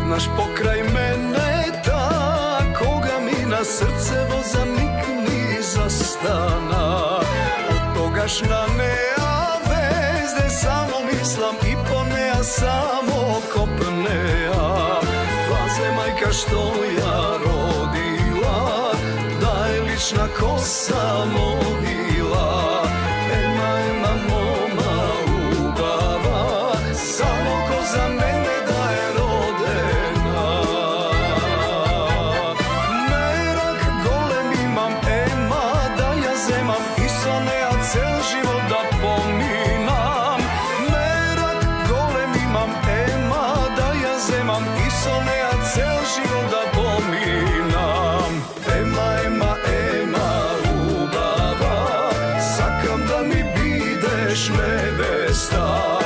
Znaš pokraj mene ta, koga mi na srce voza nikni zastana. Od togašna nea vezde samo mislim i ponea samo kopnea. Vaze majka što ja rodila, da je lična kosa movila. Ema, ema, moma ljubava, samo ko za mene da je rodena. Merak golem imam, ema, da ja zemam i sonea cel život da pominam. Merak golem imam, ema, da ja zemam i sonea cel život da pominam. Ema, ema, ema, ljubava, sakam da mi bideš nevesta.